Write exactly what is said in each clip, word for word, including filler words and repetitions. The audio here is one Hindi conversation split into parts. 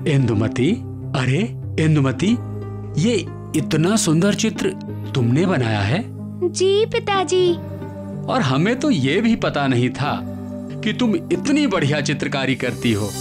इंदुमती, अरे इंदुमती, ये इतना सुंदर चित्र तुमने बनाया है? जी पिताजी। और हमें तो ये भी पता नहीं था कि तुम इतनी बढ़िया चित्रकारी करती हो।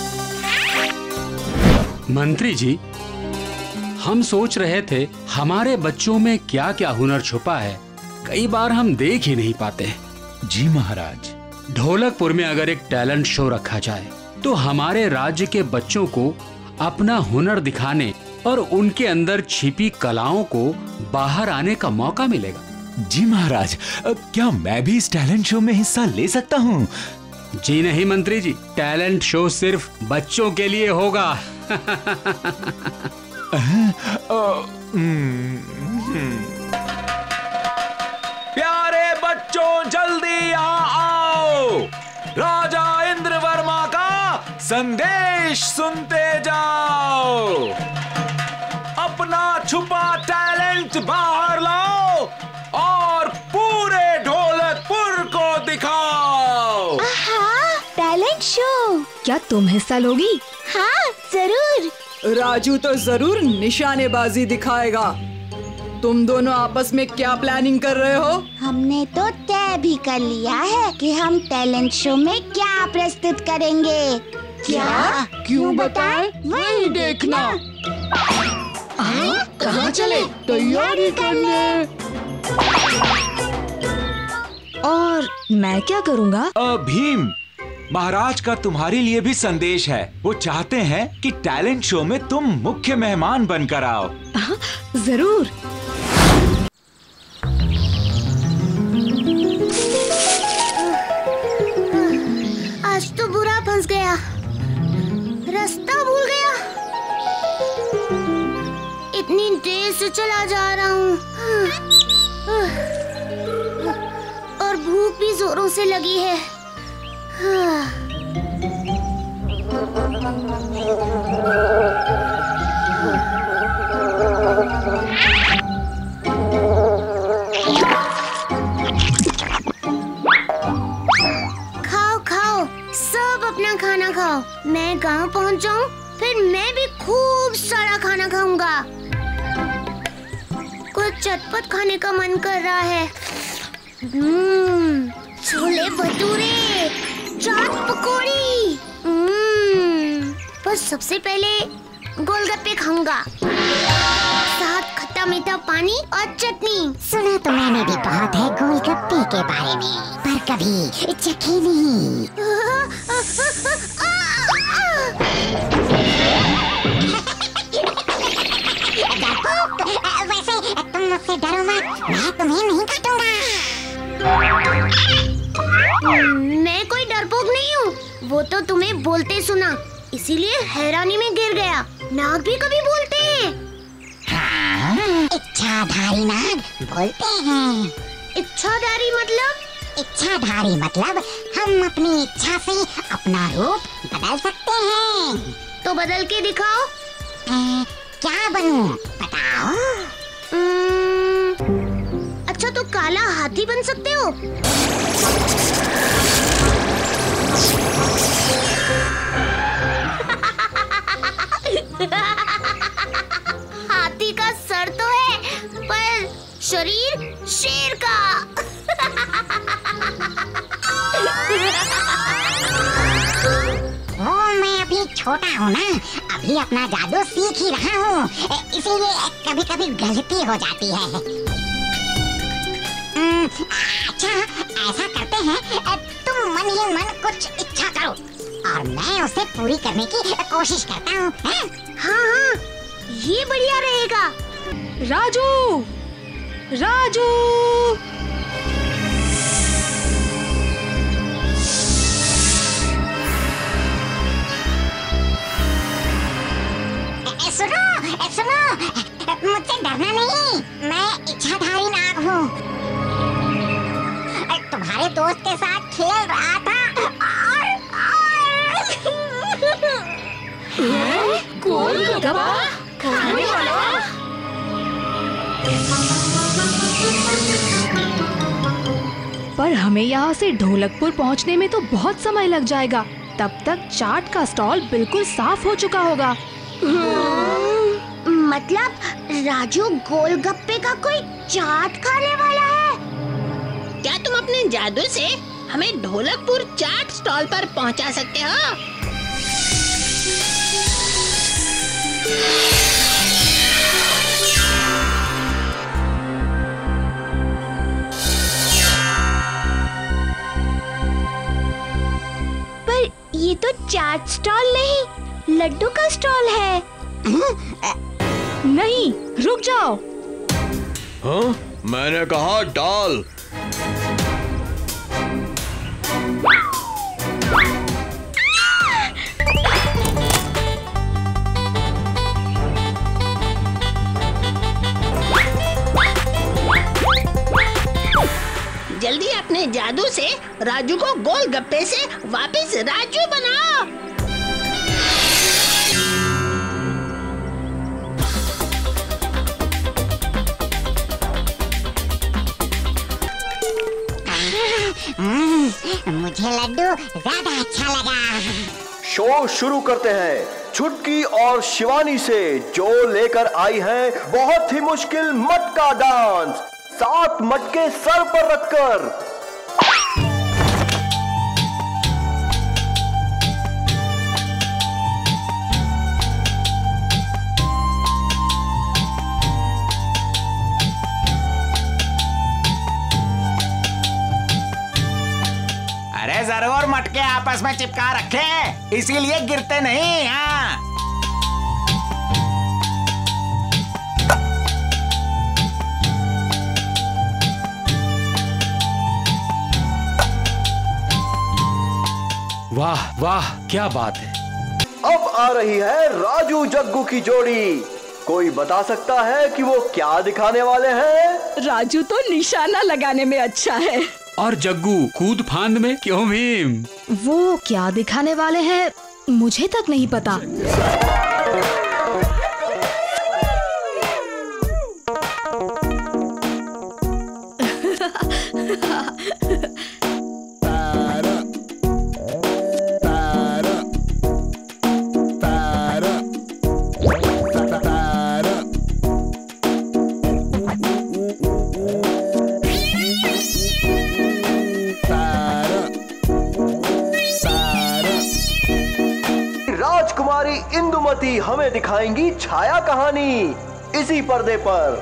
मंत्री जी, हम सोच रहे थे हमारे बच्चों में क्या क्या हुनर छुपा है, कई बार हम देख ही नहीं पाते। जी महाराज। ढोलकपुर में अगर एक टैलेंट शो रखा जाए तो हमारे राज्य के बच्चों को अपना हुनर दिखाने और उनके अंदर छिपी कलाओं को बाहर आने का मौका मिलेगा। जी महाराज, क्या मैं भी इस टैलेंट शो में हिस्सा ले सकता हूँ? जी नहीं मंत्री जी, टैलेंट शो सिर्फ बच्चों के लिए होगा। प्यारे बच्चों, जल्दी यहाँ आओ, राजा इंद्रवर्मा का संदेश सुनते जाओ। अपना छुपा टैलेंट बाहर लाओ और पूरे ढोलकपुर को दिखाओ। आहा, टैलेंट शो। क्या तुम हिस्सा लोगी? हाँ जरूर। राजू तो जरूर निशानेबाजी दिखाएगा। तुम दोनों आपस में क्या प्लानिंग कर रहे हो? हमने तो तय भी कर लिया है कि हम टैलेंट शो में क्या प्रस्तुत करेंगे। क्या? क्यों बताएं? वही देखना। कहाँ चले? तैयारी करने। और मैं क्या करूँगा? भीम, महाराज का तुम्हारे लिए भी संदेश है। वो चाहते हैं कि टैलेंट शो में तुम मुख्य मेहमान बनकर आओ। हाँ, जरूर। आज तो बुरा फंस गया, रास्ता भूल गया। इतनी देर से चला जा रहा हूँ और भूख भी जोरों से लगी है। खाओ खाओ, सब अपना खाना खाओ। मैं गांव पहुंच जाऊं, फिर मैं भी खूब सारा खाना खाऊंगा। कुछ चटपट खाने का मन कर रहा है। हम्म, छोले भटूरे, चाट पकौड़ी। हम्म, पर सबसे पहले गोलगप्पे खाऊंगा, साथ खट्टा मीठा पानी और चटनी। सुना तो मैंने भी बहुत है गोलगप्पे के बारे में, पर कभी चखी नहीं। वैसे तुम मुझसे डरो मत, मैं तुम्हें नहीं काटूंगा। मैं कोई डरपोक नहीं हूँ, वो तो तुम्हें बोलते सुना, इसीलिए हैरानी में गिर गया। नाग भी कभी बोलते हैं। हाँ, इच्छाधारी नाग बोलते हैं। इच्छाधारी मतलब? इच्छाधारी मतलब हम अपनी इच्छा से अपना रूप बदल सकते हैं। तो बदल के दिखाओ। ए, क्या बनूं बताओ? अच्छा, तो काला हाथी बन सकते हो। हाथी का सर तो है, पर शरीर शेर का। वो मैं अभी छोटा हूँ ना, अभी अपना जादू सीख ही रहा हूँ, इसीलिए कभी कभी गलती हो जाती है। अच्छा, ऐसा करते हैं, तुम मन ही मन कुछ इच्छा करो और मैं उसे पूरी करने की कोशिश करता हूँ। हाँ हाँ, ये बढ़िया रहेगा। राजू, राजू। सुनो सुनो, मुझसे डरना नहीं, मैं इच्छाधारी नाग हूँ। तुम्हारे दोस्त के साथ खेल रहा था और, और... गोलगप्पा खाने वाला। पर हमें यहाँ से ढोलकपुर पहुँचने में तो बहुत समय लग जाएगा। तब तक चाट का स्टॉल बिल्कुल साफ हो चुका होगा। मतलब राजू गोलगप्पे का कोई चाट खाने वाला है? क्या तुम अपने जादू से हमें ढोलकपुर चाट स्टॉल पर पहुंचा सकते हो? पर ये तो चाट स्टॉल नहीं, लड्डू का स्टॉल है। नहीं, रुक जाओ। हाँ? मैंने कहा डाल। जल्दी अपने जादू से राजू को गोलगप्पे से वापस राजू बनाओ। मुझे लड्डू ज्यादा अच्छा लगा। शो शुरू करते हैं छुटकी और शिवानी से, जो लेकर आई है बहुत ही मुश्किल मटका डांस, सात मटके सर पर रखकर। अरे जरूर मटके आपस में चिपका रखे, इसीलिए गिरते नहीं। हाँ, वाह वाह, क्या बात है। अब आ रही है राजू जग्गू की जोड़ी। कोई बता सकता है कि वो क्या दिखाने वाले हैं? राजू तो निशाना लगाने में अच्छा है। और जग्गू कूद फांद में क्यों भीम? वो क्या दिखाने वाले हैं मुझे तक नहीं पता। राजकुमारी इंदुमती हमें दिखाएंगी छाया कहानी इसी पर्दे पर।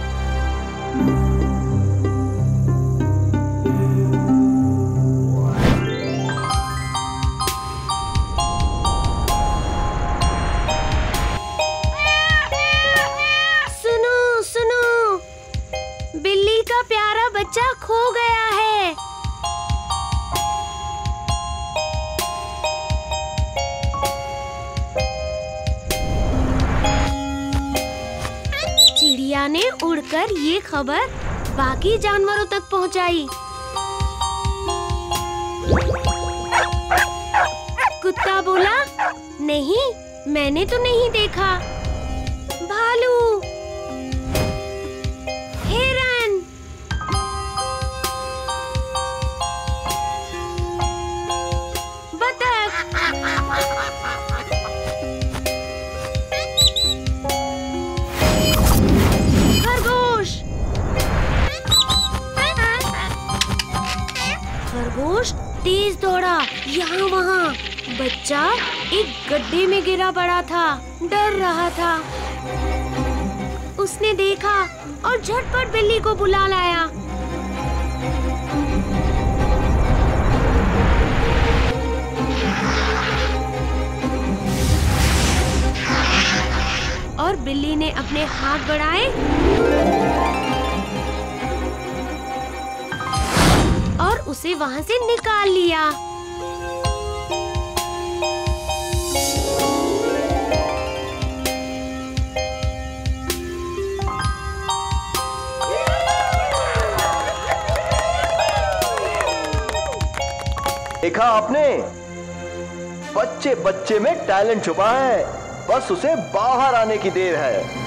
सुनो सुनो, बिल्ली का प्यारा बच्चा खो गया है। चिड़िया ने उड़कर ये खबर बाकी जानवरों तक पहुंचाई। कुत्ता बोला, नहीं, मैंने तो नहीं देखा। भालू, हिरन, बतख, खरगोश। खरगोश तेज दौड़ा यहाँ वहाँ। बच्चा एक गड्ढे में गिरा पड़ा था, डर रहा था। उसने देखा और झटपट बिल्ली को बुला लाया। और बिल्ली ने अपने हाथ बढ़ाए और उसे वहां से निकाल लिया। देखा आपने, बच्चे बच्चे में टैलेंट छुपा है, बस उसे बाहर आने की देर है।